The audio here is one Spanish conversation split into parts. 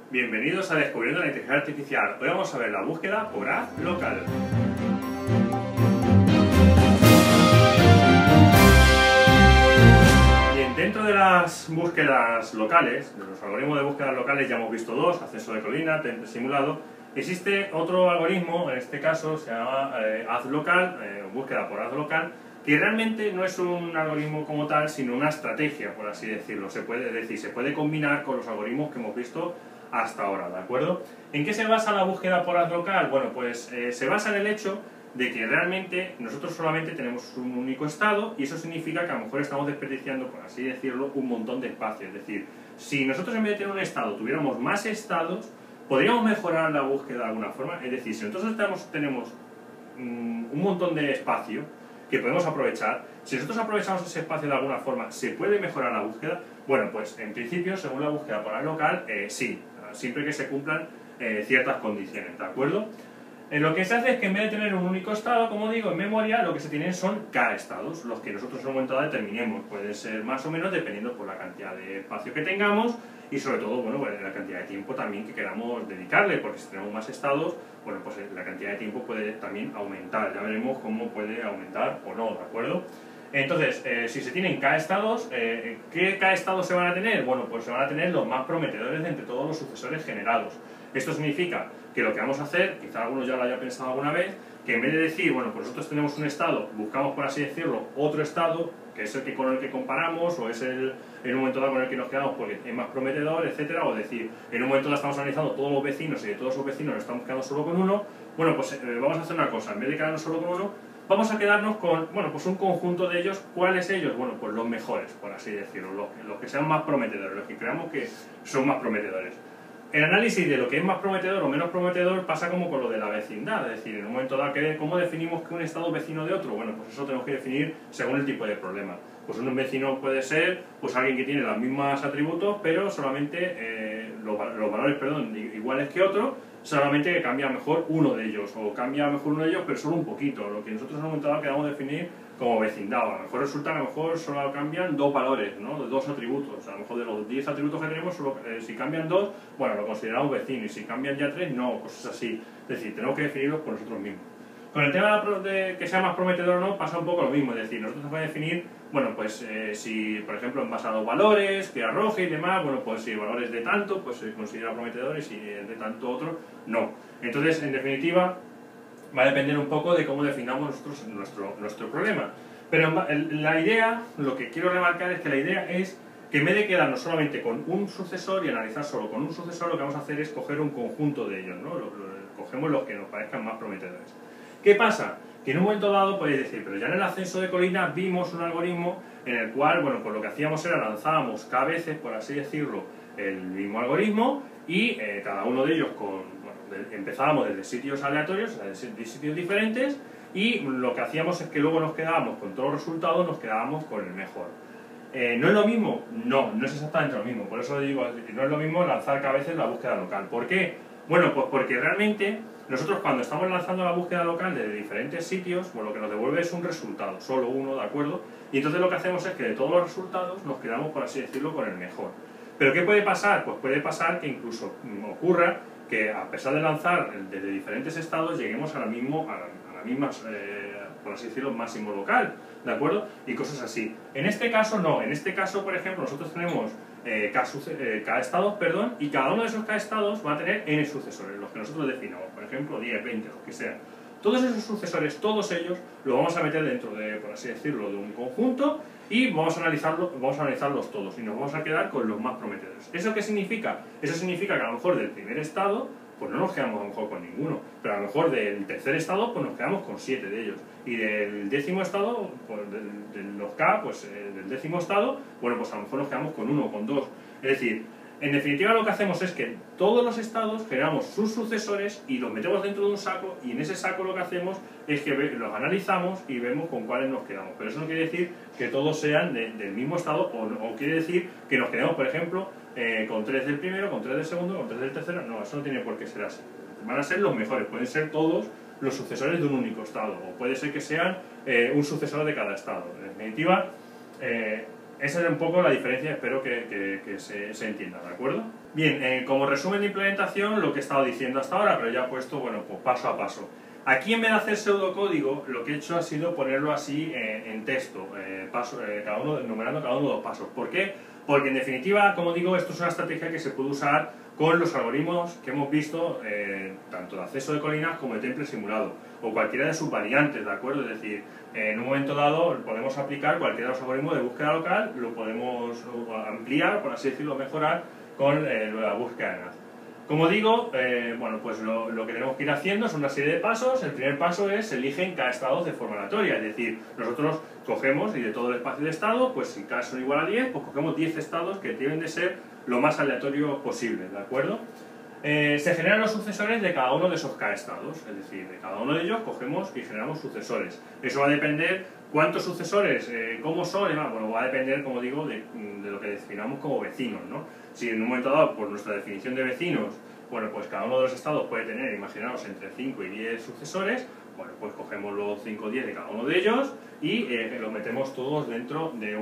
Bienvenidos a Descubriendo la Inteligencia Artificial. Hoy vamos a ver la búsqueda por haz local. Bien, dentro de las búsquedas locales, de los algoritmos de búsquedas locales, ya hemos visto dos: ascenso de colina, simulado. Existe otro algoritmo, en este caso se llama haz local, búsqueda por haz local, que realmente no es un algoritmo como tal, sino una estrategia, por así decirlo. Se puede combinar con los algoritmos que hemos visto hasta ahora, ¿de acuerdo? ¿En qué se basa la búsqueda por haz local? Bueno, pues se basa en el hecho de que realmente nosotros solamente tenemos un único estado, y eso significa que a lo mejor estamos desperdiciando, por así decirlo, un montón de espacio. Es decir, si nosotros en vez de tener un estado tuviéramos más estados, podríamos mejorar la búsqueda de alguna forma. Es decir, si nosotros tenemos un montón de espacio que podemos aprovechar, si nosotros aprovechamos ese espacio de alguna forma, ¿se puede mejorar la búsqueda? Bueno, pues en principio, según la búsqueda por haz local, sí, siempre que se cumplan ciertas condiciones, ¿de acuerdo? Lo que se hace es que en vez de tener un único estado, como digo, en memoria, lo que se tienen son k estados, los que nosotros en un momento dado determinemos. Puede ser más o menos dependiendo por la cantidad de espacio que tengamos y sobre todo, bueno, la cantidad de tiempo también que queramos dedicarle, porque si tenemos más estados, bueno, pues la cantidad de tiempo puede también aumentar. Ya veremos cómo puede aumentar o no, ¿de acuerdo? Entonces, si se tienen k estados, ¿qué k estados se van a tener? Bueno, pues se van a tener los más prometedores de entre todos los sucesores generados. Esto significa que lo que vamos a hacer, quizá alguno ya lo haya pensado alguna vez, que en vez de decir, bueno, pues nosotros tenemos un estado, buscamos, por así decirlo, otro estado, que es el que con el que comparamos, o es en un momento dado con el que nos quedamos porque es más prometedor, etcétera, o decir, en un momento dado estamos analizando todos los vecinos y de todos los vecinos nos estamos quedando solo con uno. Bueno, pues vamos a hacer una cosa, en vez de quedarnos solo con uno, vamos a quedarnos con, bueno, pues un conjunto de ellos. ¿Cuáles ellos? Bueno, pues los mejores, por así decirlo, los que sean más prometedores, los que creamos que son más prometedores. El análisis de lo que es más prometedor o menos prometedor pasa como con lo de la vecindad, es decir, en un momento dado, ¿cómo definimos que un estado es vecino de otro? Bueno, pues eso tenemos que definir según el tipo de problema. Pues un vecino puede ser pues alguien que tiene los mismos atributos, pero solamente los valores, iguales que otro, solamente que cambia mejor uno de ellos, o cambia mejor uno de ellos, pero solo un poquito, lo que nosotros en un momento dado queramos definir como vecindad. A lo mejor resulta que a lo mejor solo cambian dos valores, ¿no? Dos atributos. A lo mejor de los 10 atributos que tenemos, solo, si cambian dos, bueno, lo consideramos vecino, y si cambian ya tres, no, cosas así. Es decir, tenemos que definirlos por nosotros mismos. Con el tema de que sea más prometedor o no, pasa un poco lo mismo. Es decir, nosotros tenemos que definir, bueno, pues si, por ejemplo, en base a los valores que arroje y demás, bueno, pues si valores de tanto, pues se considera prometedor, y si de tanto otro, no. Entonces, en definitiva, va a depender un poco de cómo definamos nosotros nuestro problema. Pero la idea, lo que quiero remarcar es que la idea es que en vez de quedarnos solamente con un sucesor y analizar solo con un sucesor, lo que vamos a hacer es coger un conjunto de ellos, ¿no? Cogemos los que nos parezcan más prometedores. ¿Qué pasa? Que en un momento dado podéis decir, pero ya en el ascenso de colina vimos un algoritmo en el cual, bueno, pues lo que hacíamos era lanzábamos k veces, por así decirlo, el mismo algoritmo, y cada uno de ellos empezábamos desde sitios aleatorios, o sea, de sitios diferentes, y lo que hacíamos es que luego nos quedábamos con todos los resultados, nos quedábamos con el mejor. ¿No es lo mismo? No, no es exactamente lo mismo. Por eso digo, no es lo mismo lanzar cada vez la búsqueda local. ¿Por qué? Bueno, pues porque realmente nosotros cuando estamos lanzando la búsqueda local de diferentes sitios, pues lo que nos devuelve es un resultado, solo uno, ¿de acuerdo? Y entonces lo que hacemos es que de todos los resultados nos quedamos, por así decirlo, con el mejor. ¿Pero qué puede pasar? Pues puede pasar que incluso ocurra que a pesar de lanzar desde diferentes estados lleguemos a la misma, por así decirlo, máximo local, ¿de acuerdo? Y cosas así. En este caso no, en este caso, por ejemplo, nosotros tenemos k estados, y cada uno de esos k estados va a tener n sucesores, los que nosotros definamos, por ejemplo 10, 20, los que sean. Todos esos sucesores, todos ellos, los vamos a meter dentro de, por así decirlo, de un conjunto, y vamos a analizarlos todos, y nos vamos a quedar con los más prometedores. ¿Eso qué significa? Eso significa que a lo mejor del primer estado, pues no nos quedamos a lo mejor con ninguno, pero a lo mejor del tercer estado, pues nos quedamos con 7 de ellos, y del décimo estado, pues de los K, pues del décimo estado, bueno, pues a lo mejor nos quedamos con 1 o con 2. Es decir, en definitiva lo que hacemos es que todos los estados generamos sus sucesores y los metemos dentro de un saco, y en ese saco lo que hacemos es que los analizamos y vemos con cuáles nos quedamos. Pero eso no quiere decir que todos sean del mismo estado, o quiere decir que nos quedemos, por ejemplo, con 3 del primero, con 3 del segundo, con 3 del tercero. No, eso no tiene por qué ser así. Van a ser los mejores, pueden ser todos los sucesores de un único estado, o puede ser que sean un sucesor de cada estado. En definitiva, esa es un poco la diferencia, espero que se entienda, ¿de acuerdo? Bien, como resumen de implementación, lo que he estado diciendo hasta ahora, pero ya he puesto, bueno, pues paso a paso. Aquí, en vez de hacer pseudocódigo, lo que he hecho ha sido ponerlo así en texto, enumerando cada uno de los pasos. ¿Por qué? Porque, en definitiva, como digo, esto es una estrategia que se puede usar con los algoritmos que hemos visto, tanto de acceso de colinas como de temple simulado, o cualquiera de sus variantes, ¿de acuerdo? Es decir, en un momento dado podemos aplicar cualquiera de los algoritmos de búsqueda local, lo podemos ampliar, por así decirlo, mejorar con la búsqueda de NAS. Como digo, bueno, pues lo que tenemos que ir haciendo es una serie de pasos. El primer paso es eligen K estados de forma aleatoria, es decir, nosotros cogemos y de todo el espacio de estado, pues si K son igual a 10, pues cogemos 10 estados que deben de ser lo más aleatorio posible, ¿de acuerdo? Se generan los sucesores de cada uno de esos K estados, es decir, de cada uno de ellos cogemos y generamos sucesores. Eso va a depender cuántos sucesores, cómo son, bueno, va a depender, como digo, de lo que definamos como vecinos, ¿no? Si en un momento dado, por nuestra definición de vecinos, bueno, pues cada uno de los estados puede tener, imaginaos, entre 5 y 10 sucesores, bueno, pues cogemos los 5 o 10 de cada uno de ellos y los metemos todos dentro de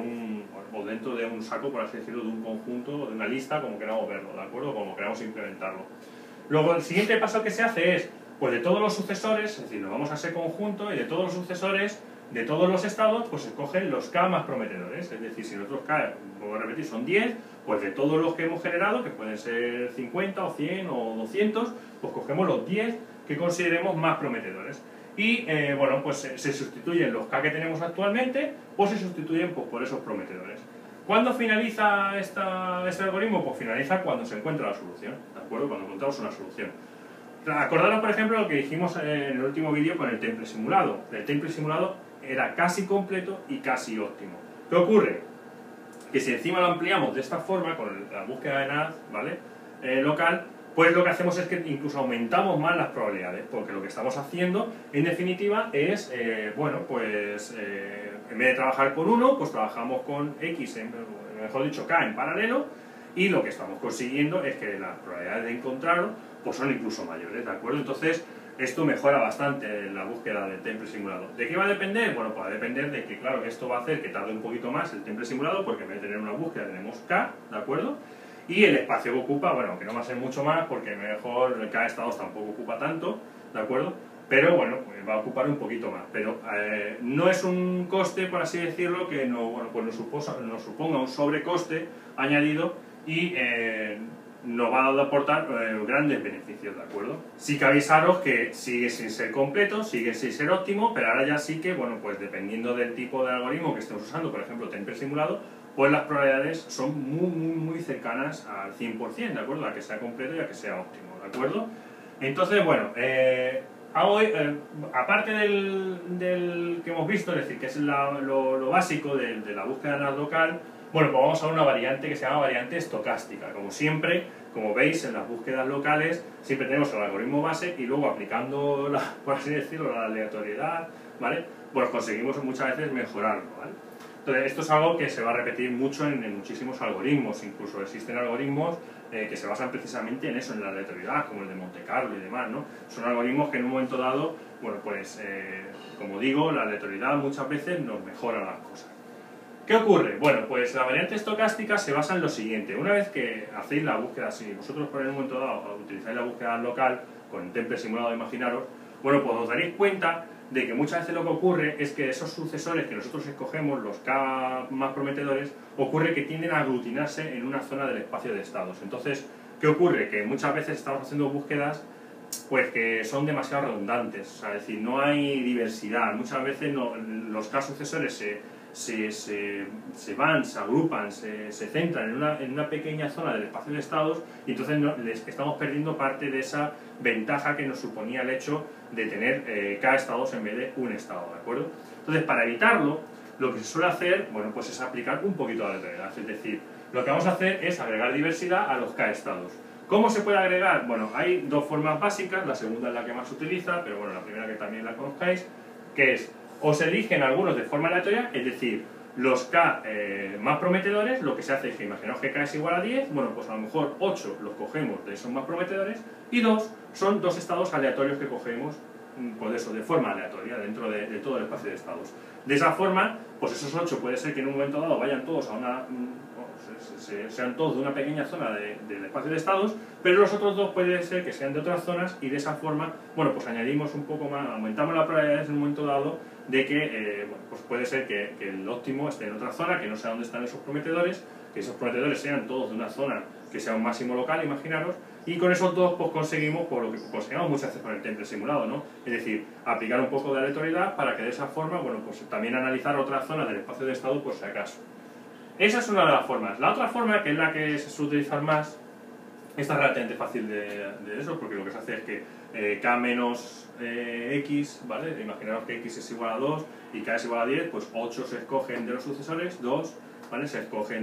un saco, por así decirlo, de un conjunto, de una lista, como queramos verlo, ¿de acuerdo? Como queramos implementarlo. Luego, el siguiente paso que se hace es, pues de todos los sucesores, es decir, nos vamos a ese conjunto y de todos los sucesores, de todos los estados, pues se cogen los K más prometedores. Es decir, si nosotros K, vuelvo a repetir, son 10, pues de todos los que hemos generado, que pueden ser 50 o 100 o 200, pues cogemos los 10 que consideremos más prometedores. Y, bueno, pues se sustituyen los K que tenemos actualmente, pues se sustituyen pues, por esos prometedores. ¿Cuándo finaliza este algoritmo? Pues finaliza cuando se encuentra la solución, ¿de acuerdo? Cuando encontramos una solución. Acordaros, por ejemplo, lo que dijimos en el último vídeo con el temple simulado. El temple simulado era casi completo y casi óptimo. ¿Qué ocurre? Que si encima lo ampliamos de esta forma, con la búsqueda de NAS, ¿vale? Local, pues lo que hacemos es que incluso aumentamos más las probabilidades, porque lo que estamos haciendo, en definitiva, es, bueno, pues en vez de trabajar con uno, pues trabajamos con X, mejor dicho, K en paralelo, y lo que estamos consiguiendo es que las probabilidades de encontrarlo pues son incluso mayores, ¿de acuerdo? Entonces, esto mejora bastante la búsqueda del temple simulado. ¿De qué va a depender? Bueno, pues va a depender de que, claro, esto va a hacer que tarde un poquito más el temple simulado, porque en vez de tener una búsqueda tenemos K, ¿de acuerdo? Y el espacio que ocupa, bueno, que no va a ser mucho más, porque mejor K estados tampoco ocupa tanto, ¿de acuerdo? Pero bueno, pues va a ocupar un poquito más. Pero no es un coste, por así decirlo, que no, bueno, pues nos suponga un sobrecoste añadido y nos va a aportar grandes beneficios, ¿de acuerdo? Sí que avisaros que sigue sin ser completo, sigue sin ser óptimo, pero ahora ya sí que, bueno, pues dependiendo del tipo de algoritmo que estemos usando, por ejemplo, temple simulado, pues las probabilidades son muy cercanas al 100%, ¿de acuerdo? A que sea completo y a que sea óptimo, ¿de acuerdo? Entonces, bueno, aparte del que hemos visto, es decir, que es lo básico de la búsqueda NAS local, bueno, pues vamos a una variante que se llama variante estocástica. Como siempre, como veis, en las búsquedas locales siempre tenemos el algoritmo base y luego aplicando, por así decirlo, la aleatoriedad, ¿vale? Pues conseguimos muchas veces mejorarlo, ¿vale? Entonces, esto es algo que se va a repetir mucho en muchísimos algoritmos. Incluso existen algoritmos que se basan precisamente en eso, en la aleatoriedad, como el de Monte Carlo y demás, ¿no? Son algoritmos que en un momento dado, bueno, pues, como digo, la aleatoriedad muchas veces nos mejora las cosas. ¿Qué ocurre? Bueno, pues la variante estocástica se basa en lo siguiente. Una vez que hacéis la búsqueda, si vosotros por un momento dado utilizáis la búsqueda local con temple simulado, imaginaros, bueno, pues os daréis cuenta de que muchas veces lo que ocurre es que esos sucesores que nosotros escogemos, los K más prometedores, ocurre que tienden a aglutinarse en una zona del espacio de estados. Entonces, ¿qué ocurre? Que muchas veces estamos haciendo búsquedas pues que son demasiado redundantes, o sea, es decir, no hay diversidad. Muchas veces los K sucesores se van, se agrupan, se centran en una pequeña zona del espacio de estados y entonces les estamos perdiendo parte de esa ventaja que nos suponía el hecho de tener K estados en vez de un estado, ¿de acuerdo? Entonces, para evitarlo, lo que se suele hacer, bueno, pues es aplicar un poquito de aleatoriedad, es decir, lo que vamos a hacer es agregar diversidad a los K estados. ¿Cómo se puede agregar? Bueno, hay dos formas básicas, la segunda es la que más se utiliza, pero bueno, la primera que también la conozcáis, que es, o se eligen algunos de forma aleatoria, es decir, los K más prometedores, lo que se hace es que imaginaos que K es igual a 10, bueno, pues a lo mejor 8 los cogemos de esos más prometedores y 2 son dos estados aleatorios que cogemos pues eso, de forma aleatoria dentro de todo el espacio de estados. De esa forma, pues esos 8 puede ser que en un momento dado vayan todos a una, sean todos de una pequeña zona del espacio de estados, pero los otros 2 puede ser que sean de otras zonas, y de esa forma, bueno, pues añadimos un poco más, aumentamos las probabilidades en un momento dado de que, bueno, pues puede ser que el óptimo esté en otra zona, que no sea donde están esos prometedores, que esos prometedores sean todos de una zona que sea un máximo local, imaginaros, y con esos 2 pues conseguimos, por lo que conseguimos muchas veces con el temple simulado, ¿no? Es decir, aplicar un poco de aleatoriedad para que de esa forma, bueno, pues también analizar otras zonas del espacio de estado por si acaso. Esa es una de las formas. La otra forma, que es la que se suele utilizar más, esta es relativamente fácil de eso, porque lo que se hace es que k menos x, ¿vale? Imaginaos que x es igual a 2 y k es igual a 10, pues 8 se escogen de los sucesores, 2, ¿vale? Se escogen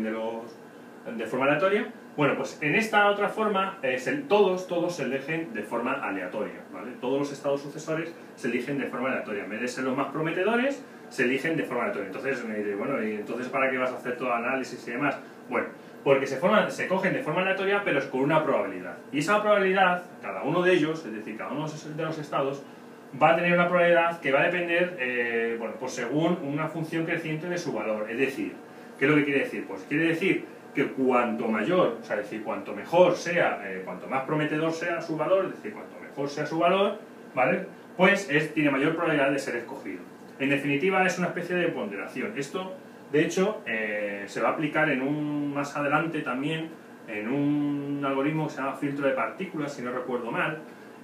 de forma aleatoria. Bueno, pues en esta otra forma, todos se eligen de forma aleatoria, ¿vale? Todos los estados sucesores se eligen de forma aleatoria. En vez de ser los más prometedores, se eligen de forma aleatoria. Entonces me diréis, bueno, ¿y entonces para qué vas a hacer todo el análisis y demás? Bueno, porque se cogen de forma aleatoria, pero es con una probabilidad. Y esa probabilidad, cada uno de ellos, es decir, cada uno de los estados, va a tener una probabilidad que va a depender, bueno, pues según una función creciente de su valor. Es decir, ¿qué es lo que quiere decir? Pues quiere decir que cuanto mayor, o sea, es decir, cuanto mejor sea, cuanto más prometedor sea su valor, es decir, cuanto mejor sea su valor, ¿vale? Pues tiene mayor probabilidad de ser escogido. En definitiva, es una especie de ponderación. Esto, de hecho, se va a aplicar más adelante también en un algoritmo que se llama filtro de partículas, si no recuerdo mal,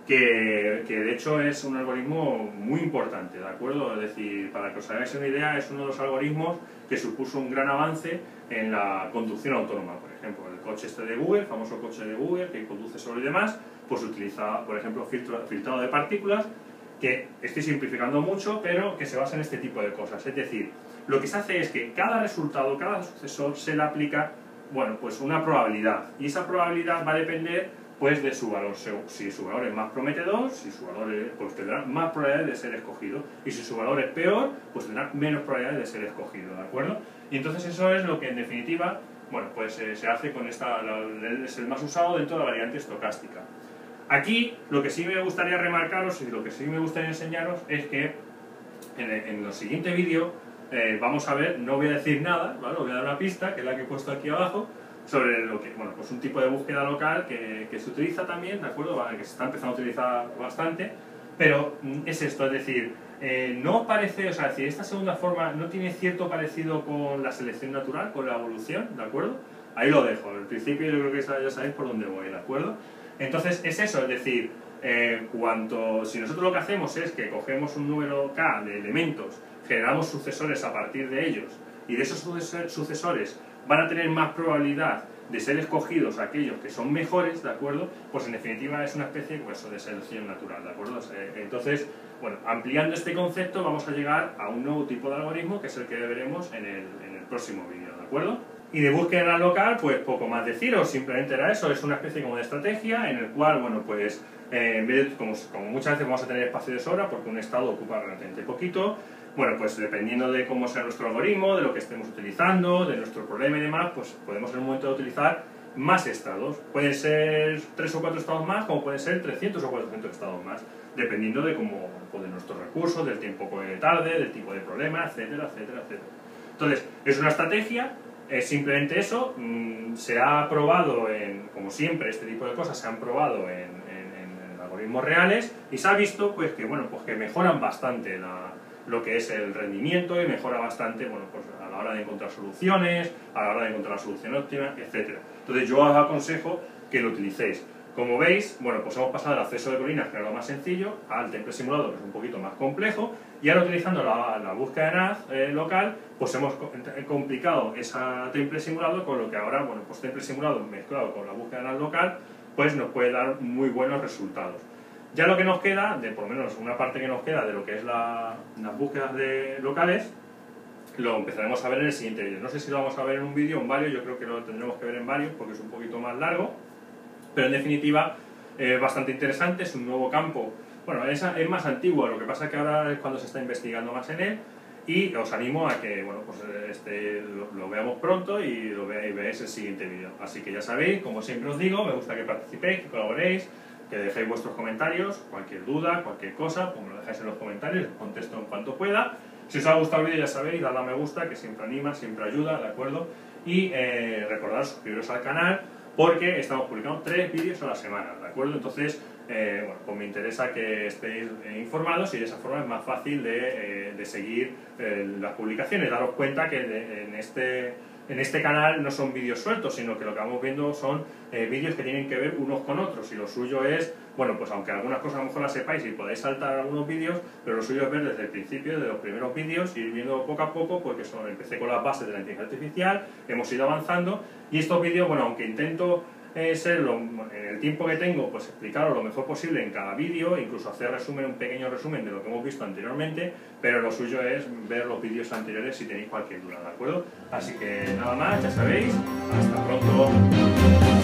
que de hecho es un algoritmo muy importante, ¿de acuerdo? Es decir, para que os hagáis una idea, es uno de los algoritmos que supuso un gran avance en la conducción autónoma. Por ejemplo, el coche este de Google, el famoso coche de Google, que conduce solo y demás, pues utiliza, por ejemplo, filtrado de partículas, que estoy simplificando mucho, pero que se basa en este tipo de cosas. Es decir, lo que se hace es que cada resultado, cada sucesor, se le aplica, bueno, pues una probabilidad, y esa probabilidad va a depender pues de su valor. Si su valor es más prometedor, si su valor pues tendrá más probabilidades de ser escogido, y si su valor es peor, pues tendrá menos probabilidades de ser escogido, ¿de acuerdo? Y entonces eso es lo que en definitiva, bueno, pues se hace con es el más usado dentro de la variante estocástica. Aquí lo que sí me gustaría remarcaros y lo que sí me gustaría enseñaros es que en el siguiente vídeo vamos a ver, no voy a decir nada, ¿vale? Os voy a dar una pista, que es la que he puesto aquí abajo, sobre lo que, bueno, pues un tipo de búsqueda local que se utiliza también, ¿de acuerdo? Vale, que se está empezando a utilizar bastante, pero es esto, es decir, no parece, o sea, es decir, esta segunda forma no tiene cierto parecido con la selección natural, con la evolución, ¿de acuerdo? Ahí lo dejo, al principio yo creo que ya sabéis por dónde voy, ¿de acuerdo? Entonces es eso, es decir, si nosotros lo que hacemos es que cogemos un número k de elementos, generamos sucesores a partir de ellos, y de esos sucesores van a tener más probabilidad de ser escogidos aquellos que son mejores, ¿de acuerdo? Pues en definitiva es una especie pues, de selección natural, ¿de acuerdo? Entonces, bueno, ampliando este concepto vamos a llegar a un nuevo tipo de algoritmo que es el que veremos en el próximo vídeo, ¿de acuerdo? Y de búsqueda local, pues poco más deciros, simplemente era eso, es una especie como de estrategia en el cual, bueno, pues en vez de, como muchas veces vamos a tener espacio de sobra porque un estado ocupa relativamente poquito, bueno, pues dependiendo de cómo sea nuestro algoritmo, de lo que estemos utilizando, de nuestro problema y demás, pues podemos en un momento de utilizar más estados. Pueden ser 3 o 4 estados más, como pueden ser 300 o 400 estados más, dependiendo de cómo, pues de nuestros recursos, del tiempo que tarde, del tipo de problema, etcétera, etcétera, etcétera. Entonces, es una estrategia. Es simplemente eso, se ha probado, como siempre, este tipo de cosas se han probado en algoritmos reales y se ha visto pues, que, bueno, pues, que mejoran bastante lo que es el rendimiento y mejora bastante bueno, pues, a la hora de encontrar soluciones, a la hora de encontrar la solución óptima, etc. Entonces yo os aconsejo que lo utilicéis. Como veis, bueno, pues hemos pasado del acceso de colinas, que era lo más sencillo, al temple simulado, que es un poquito más complejo, y ahora utilizando la búsqueda de NAS local, pues hemos complicado ese temple simulado, con lo que ahora, bueno, pues temple simulado mezclado con la búsqueda de NAS local, pues nos puede dar muy buenos resultados. Ya lo que nos queda, por lo menos una parte que nos queda de lo que es las búsquedas locales, lo empezaremos a ver en el siguiente vídeo. No sé si lo vamos a ver en un vídeo o en varios, yo creo que lo tendremos que ver en varios, porque es un poquito más largo. Pero en definitiva es bastante interesante, es un nuevo campo, bueno, es más antiguo, lo que pasa es que ahora es cuando se está investigando más en él y os animo a que bueno, pues lo veamos pronto y veáis el siguiente vídeo. Así que ya sabéis, como siempre os digo, me gusta que participéis, que colaboréis, que dejéis vuestros comentarios, cualquier duda, cualquier cosa, pues me lo dejáis en los comentarios, os contesto en cuanto pueda. Si os ha gustado el vídeo, ya sabéis, dadle a me gusta, que siempre anima, siempre ayuda, ¿de acuerdo? Y recordad suscribiros al canal, porque estamos publicando 3 vídeos a la semana, ¿de acuerdo? Entonces, bueno, pues me interesa que estéis informados y de esa forma es más fácil de seguir las publicaciones. Daros cuenta que en este canal no son vídeos sueltos, sino que lo que vamos viendo son vídeos que tienen que ver unos con otros, y lo suyo es, bueno, pues aunque algunas cosas a lo mejor las sepáis y podáis saltar algunos vídeos, pero lo suyo es ver desde el principio, desde los primeros vídeos, ir viendo poco a poco, porque empecé con las bases de la inteligencia artificial, hemos ido avanzando, y estos vídeos, bueno, aunque intento serlo en el tiempo que tengo, pues explicarlo lo mejor posible en cada vídeo, incluso hacer un pequeño resumen de lo que hemos visto anteriormente, pero lo suyo es ver los vídeos anteriores si tenéis cualquier duda, ¿de acuerdo? Así que nada más, ya sabéis, hasta pronto.